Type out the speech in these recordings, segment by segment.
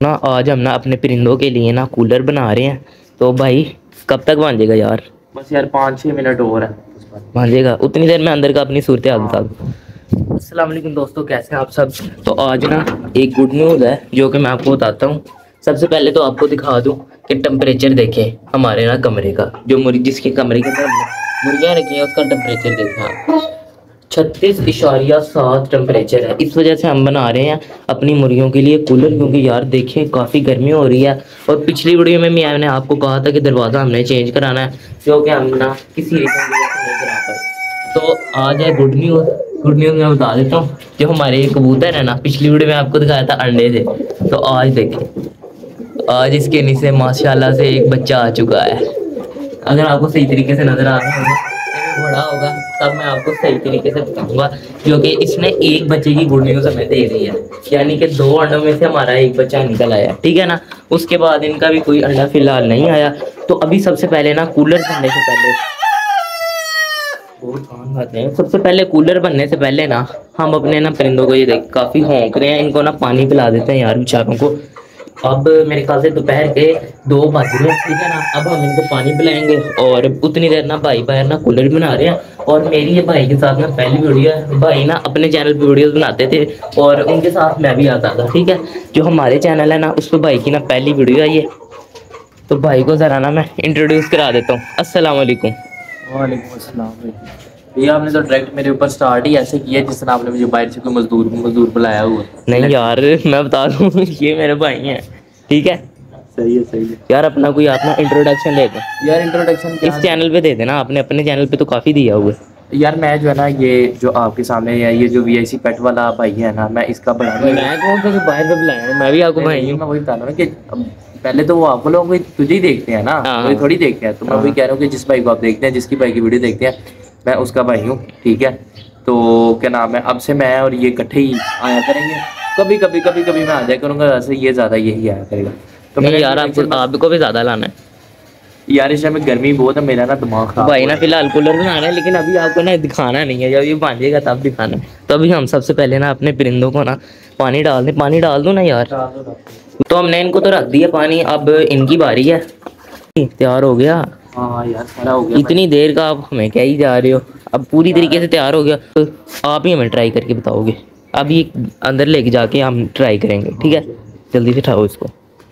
ना आज हम ना अपने परिंदों के लिए ना कूलर बना रहे हैं। तो भाई कब तक बन जाएगा यार? बस यार 5-6 मिनट और है। बन जाएगा उतनी देर में अंदर का अपनी सूरत हाल बता दो। अस्सलाम वालेकुम दोस्तों, कैसे हैं आप सब? तो आज ना एक गुड न्यूज़ है जो कि मैं आपको बताता हूँ। सबसे पहले तो आपको दिखा दूँ कि टेम्परेचर देखें हमारे ना कमरे का, जो जिसके कमरे के अंदर मुर्गियाँ रखी हैं उसका टेम्परेचर देखें आप। 36.7 टेम्परेचर है। इस वजह से हम बना रहे हैं अपनी मुर्गियों के लिए कूलर, क्योंकि यार देखें काफ़ी गर्मी हो रही है। और पिछली वीडियो में मैंने आपको कहा था कि दरवाज़ा हमने चेंज कराना है, जो कि हम ना किसी रीज़न की वजह से नहीं करा पाए। तो आज है गुड न्यूज़। गुड न्यूज़ मैं बता देता हूँ, जो हमारे कबूतर है ना, पिछली वीडियो में आपको दिखाया था अंडे थे, तो आज देखें, आज इसके नीचे माशाल्लाह से एक बच्चा आ चुका है। अगर आपको सही तरीके से नजर आ रहा होगा, बड़ा होगा तब मैं आपको सही तरीके से बताऊंगा, क्योंकि इसने एक बच्चे की गुड न्यूज़ हमें दे दी है, यानी कि 2 अंडों में से हमारा एक बच्चा निकल आया, ठीक है ना। उसके बाद इनका भी कोई अंडा फिलहाल नहीं आया। तो अभी सबसे पहले ना कूलर बनने से पहले बहुत काम आते हैं। सबसे पहले कूलर बनने से पहले ना हम अपने ना परिंदों को, ये देख काफ़ी भौंक रहे हैं, इनको ना पानी पिला देते हैं यार बेचारों को। अब मेरे ख्याल से दोपहर के 2 बज रहे हैं, ठीक है ना। अब हम इनको पानी पिलाएंगे और उतनी देर ना भाई बाहर ना कूलर बना रहे हैं। और मेरी ये भाई के साथ ना पहली वीडियो है। भाई ना अपने चैनल पे वीडियोस बनाते थे और उनके साथ मैं भी आता था, ठीक है। जो हमारे चैनल है ना उस पर भाई की ना पहली वीडियो है ये। तो भाई को ज़रा ना मैं इंट्रोड्यूस करा देता हूँ। अस्सलाम वालेकुम। वालेकुम अस्सलाम भाई। भैया आपने तो डायरेक्ट मेरे ऊपर स्टार्ट ही ऐसे किया जिस तरह आपने मुझे बाहर से कोई मजदूर बुलाया हुआ। नहीं यार, मैं बता दूँ ये मेरे भाई हैं, ठीक है। सही है यार अपना कोई अपना इंट्रोडक्शन दे दो यार। इंट्रोडक्शन इस चैनल पे दे देना, आपने अपने चैनल पे तो काफ़ी दिया हुआ है। यार मैं जो है ना, ये जो आपके सामने है, ये जो वीआईसी पेट वाला भाई है ना, मैं इसका बड़ा मैं कौन सा बाहर पे बुलाया हूँ? मैं भी आपको भाई हूँ। मैं वही बता रहा हूँ कि पहले तो वो आप लोग तुझे ही देखते हैं ना, मुझे थोड़ी देखते हैं। तो मैं वही कह रहा हूँ कि जिस भाई को आप देखते हैं, जिसकी भाई की वीडियो देखते हैं, मैं उसका भाई हूँ, ठीक है। तो क्या नाम है, अब से मैं और ये इकट्ठे ही आया करेंगे। कभी मैं आ जाया करूँगा, वैसे ये ज़्यादा यही आया करेगा। तो नहीं यार, आपको भी ज़्यादा लाना है यार। इस टाइम गर्मी बहुत है, मेरा ना दिमाग खराब भाई ना। फिलहाल कूलर बनाना है, लेकिन अभी आपको ना दिखाना नहीं है, जब ये बांधेगा तब दिखाना है। तो अभी हम सबसे पहले ना अपने परिंदों को ना पानी डाल दें। पानी डाल दो ना यार। तो हमने इनको तो रख दिया पानी, अब इनकी बारी है। तैयार हो गया? हाँ यार सारा हो गया। इतनी देर का आप हमें क्या ही जा रहे हो? अब पूरी तरीके से तैयार हो गया तो आप ही हमें ट्राई करके बताओगे। अब ये अंदर लेके जाके हम ट्राई करेंगे, ठीक है। जल्दी से उठाओ इसको।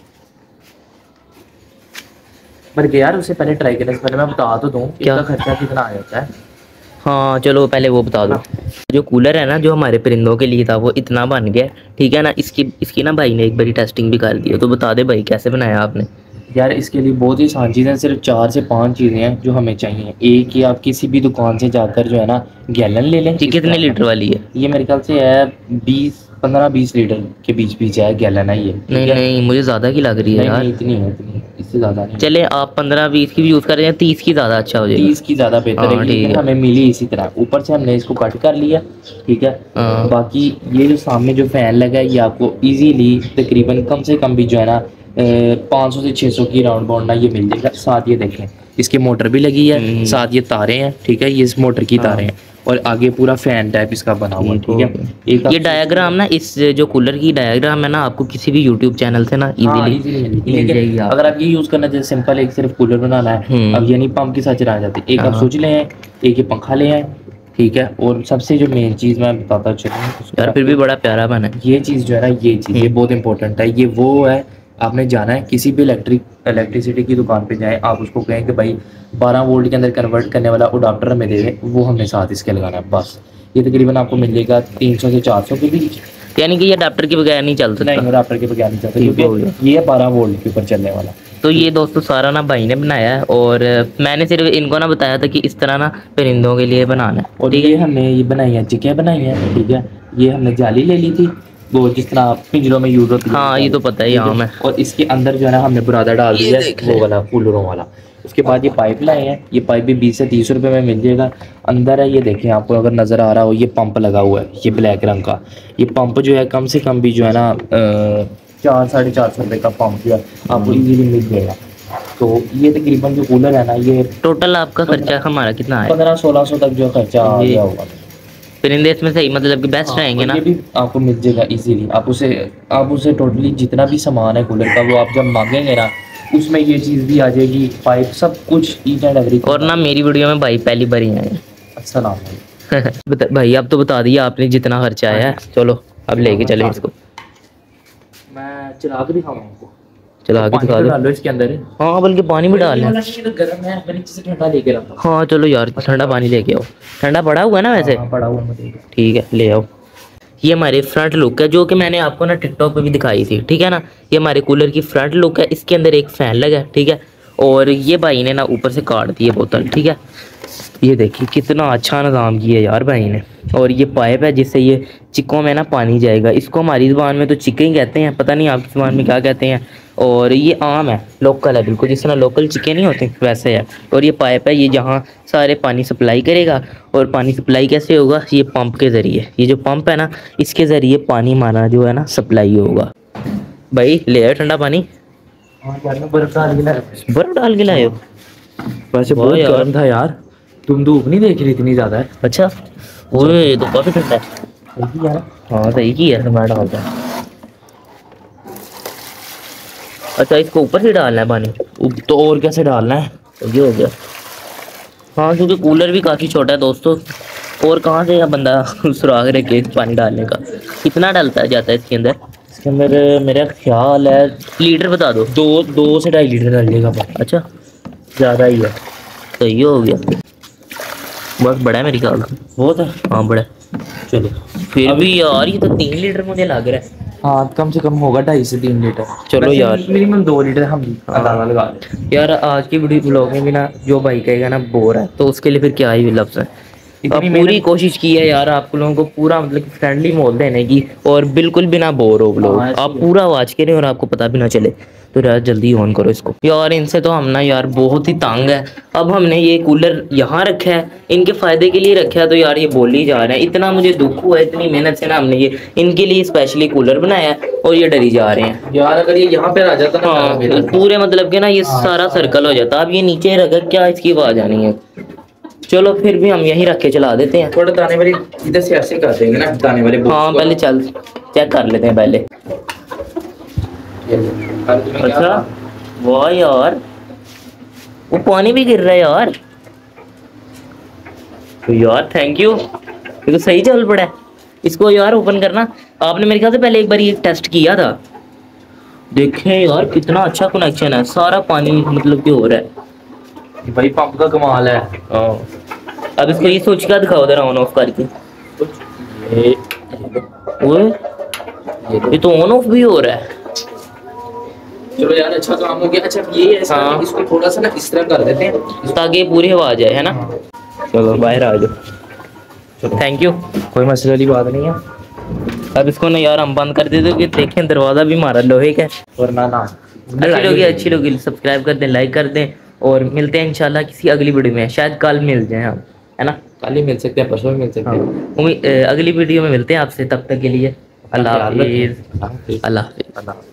पर यार उससे पहले ट्राई करने से पहले मैं बता तो दूं क्या इसका खर्चा कितना आ जाता है। हाँ चलो पहले वो बता दो। जो कूलर है ना, जो हमारे परिंदों के लिए था, वो इतना बन गया, ठीक है ना। इसकी ना भाई ने एक बारी टेस्टिंग भी कर दी है। तो बता दे भाई, कैसे बनाया आपने? यार इसके लिए बहुत ही आसान चीज़ें, सिर्फ 4 से 5 चीज़ें हैं जो हमें चाहिए। एक ही, आप किसी भी दुकान से जाकर जो है ना गैलन ले लें। जी, कितने लीटर वाली है? ये मेरे ख्याल से है 15-20 लीटर के बीच है गैलन है ये। नहीं मुझे ज़्यादा की लग रही है यार। इतनी है, इससे ज़्यादा नहीं। चले आप 15-20 की भी यूज़ करें या 30 की ज़्यादा अच्छा हो जाएगा? 30 की ज़्यादा बेहतर है, लेकिन हमें मिली इसी तरह। ऊपर से हमने इसको कट कर लिया, ठीक है। बाकी ये जो सामने जो फ़ैन लगा है, ये आपको इजीली तकरीबन कम से कम भी जो है ना 500 से 600 की राउंड बाउंड ना ये मिल जाएगा। साथ ये देखें, इसकी मोटर भी लगी है, साथ ये तारें हैं, ठीक है। ये इस मोटर की तारें हैं और आगे पूरा फैन टाइप इसका बना हुआ है, ठीक है। एक ये डायग्राम ना, इस जो कूलर की डायग्राम है ना, आपको किसी भी यूट्यूब चैनल से ना इजीली मिल जाएगी। अगर आप ये यूज़ करना चाहिए, सिंपल एक सिर्फ कूलर बनाना है, अब यानी पंप के साथ चलाना चाहते हैं, एक आप स्विच ले आए, एक ये पंखा ले आए, ठीक है। और सबसे जो मेन चीज़ मैं बताता चलूँ यार, फिर भी बड़ा प्यारा बना है ये चीज़ जो है ना, ये चीज़ ये बहुत इंपॉर्टेंट है। ये वो है, आपने जाना है किसी भी इलेक्ट्रिसिटी की दुकान पे जाएं, आप उसको कहें कि भाई 12 वोल्ट के अंदर कन्वर्ट करने वाला अडाप्टर हमें दे दें, वो हमने साथ इसके लगाना है बस। ये तकरीबन आपको मिल जाएगा 300 से 400 के बीच, यानी कि ये अडाप्टर के बगैर नहीं चल सकता। नहीं, अडाप्टर के बगैर नहीं चलता, क्योंकि ये 12 वोल्ट के ऊपर चलने वाला। तो ये दोस्तों सारा ना भाई ने बनाया है, और मैंने सिर्फ इनको ना बताया था कि इस तरह ना परिंदों के लिए बनाना है। और ये हमने ये बनाई है, चिकिया बनाई है, ठीक है। ये हमने जाली ले ली थी, वो जिस तरह पिंजरों में यूज होती है। हाँ ये तो पता है यहाँ में। और इसके अंदर जो है ना हमने बुरादा डाल दिया है, वो वाला कूलरों वाला। उसके बाद ये पाइप लाए हैं, ये पाइप भी 20 से 30 रुपये में मिल जाएगा। अंदर है, ये देखें आपको अगर नज़र आ रहा हो, ये पंप लगा हुआ है, ये ब्लैक रंग का। ये पंप जो है कम से कम भी जो है ना 400-450 रुपये का पंप जो है आपको इजीली मिल जाएगा। तो ये तकरीबन जो कूलर है ना, ये टोटल आपका खर्चा हमारा कितना है? 1500-1600 तक जो खर्चा आ गया होगा। परिंदे इसमें सही मतलब कि बेस्ट रहेंगे ना। ये भी आपको मिल जाएगा इजीली। आप उसे टोटली जितना भी सामान है कूलर का वो आप जब मांगेंगे ना उसमें ये चीज़ भी आ जाएगी, पाइप सब कुछ ईच एंड एवरीथिंग। और ना मेरी वीडियो में भाई पहली बार ही आए। अस्सलाम भाई अब तो बता दिया आपने जितना खर्चा आया है। चलो अब लेके चले इसको। मैं चला के दिखाऊंगा आपको। चला के दिखा दो। डालो इसके अंदर। हाँ बल्कि पानी भी डालना है। गर्म है, मैं नीचे से ठंडा लेके रखा। हाँ चलो यार ठंडा पानी लेके आओ। ठंडा पड़ा हुआ है ना वैसे? पड़ा हुआ मुझे। ठीक है ले आओ। ये हमारे फ्रंट लुक है जो कि मैंने आपको ना टिकटॉक पे भी दिखाई थी, ठीक है ना। ये हमारे कूलर की फ्रंट लुक है। इसके अंदर एक फ़ैन लगा है, ठीक है। और ये भाई ने ना ऊपर से काट दी है बोतल, ठीक है। ये देखिए कितना अच्छा निज़ाम किया यार भाई ने। और ये पाइप है जिससे ये चिक्कों में ना पानी जाएगा। इसको हमारी ज़ुबान में तो चिक्के ही कहते हैं, पता नहीं आपकी ज़ुबान में क्या कहते हैं। और ये आम है, लोकल है बिल्कुल, जिस तरह लोकल चिक्के नहीं होते वैसे है। और ये पाइप है, ये जहाँ सारे पानी सप्लाई करेगा। और पानी सप्लाई कैसे होगा? ये पंप के ज़रिए। ये जो पंप है ना इसके ज़रिए पानी हमारा जो है ना सप्लाई होगा। भाई ले आए ठंडा पानी। बर्फ डाल के लाए हो? वैसे बहुत गर्म था यार। तुम धूप नहीं देख रही इतनी ज्यादा है। अच्छा ओए ये तो काफी ठंडा है। हाँ सही की है, मैं डालता हूँ। अच्छा इसको ऊपर से डालना है पानी? तो और कैसे डालना है? ये हो गया। हाँ क्योंकि कूलर भी काफ़ी छोटा है दोस्तों। और कहाँ से बंदा सुराख रखे पानी डालने का? कितना डालता जाता है इसके अंदर? इसके अंदर मेरा ख्याल है लीटर बता दो। 2 से 2.5 लीटर डालिएगा पानी। अच्छा ज़्यादा ही है। तो ये हो गया। बहुत बड़ा है मेरी ख्याल से। बहुत है? हाँ बड़ा। चलो फिर भी यार ये तो 3 लीटर मुझे लग रहा है। हाँ कम से कम होगा 2.5 से 3 लीटर। चलो यार मिनिमम 2 लीटर हम अंदाजा लगा लें। यार आज की वीडियो ब्लॉग में भी ना जो भाई कहेगा ना बोर है तो उसके लिए फिर क्या ही लफ्ज़ है। अब पूरी कोशिश की है यार आप लोगों को पूरा मतलब फ्रेंडली माहौल देने की और बिल्कुल भी ना बोर हो लोग। आप पूरा आवाज़ करें और आपको पता भी ना चले। तो यार जल्दी ऑन करो इसको यार। इनसे तो हम ना यार बहुत ही तंग है। अब हमने ये कूलर यहाँ रखा है, इनके फ़ायदे के लिए रखा है तो यार ये बोल ही जा रहे हैं। इतना मुझे दुख हुआ है, इतनी मेहनत से ना हमने ये इनके लिए स्पेशली कूलर बनाया है और ये डरी जा रहे हैं यार। अगर ये यहाँ पे आ जाता ना हाँ पूरे मतलब के ना ये सारा सर्कल हो जाता। अब ये नीचे रखा क्या इसकी आवाज़ आनी है। चलो फिर भी हम यहीं रख के चला देते हैं। थोड़ा दाने वाली इधर से ऐसे कर देंगे ना दाने वाले। हाँ पहले चल चेक कर लेते हैं पहले। अच्छा वाह यार वो पानी भी गिर रहा है यार। तो यार थैंक यू, ये तो सही चल पड़ा है। इसको यार ओपन करना। आपने मेरे ख्याल से पहले एक बार ये टेस्ट किया था। देखें यार कितना अच्छा कनेक्शन है, सारा पानी मतलब कि हो रहा है। भाई पंप का कमाल है। अब इसको ये सोच के दिखाओ जरा ऑन ऑफ करके। ये तो ऑन ऑफ भी हो रहा है। चलो यार अच्छा काम हो गया। अच्छा ये है हाँ। इसको थोड़ा सा ना इस तरह कर देते हैं ताकि ये पूरी हवा आ जाए, है ना। चलो बाहर आ जाओ। चलो थैंक यू, कोई मसले वाली बात नहीं है। अब इसको ना यार हम बंद कर देते कि देखें दरवाज़ा भी हमारा लोहे का है। वरना ना अच्छी लोग सब्सक्राइब कर दें, लाइक कर दें और मिलते हैं इंशाल्लाह किसी अगली वीडियो में। शायद कल मिल जाए हम, है ना। कल ही मिल सकते हैं, परसों भी मिल सकते हैं। अगली वीडियो में मिलते हैं आपसे। तब तक के लिए अल्लाह हाफिज़। अल्लाह हाफिज़। अल्लाह हाफिज़।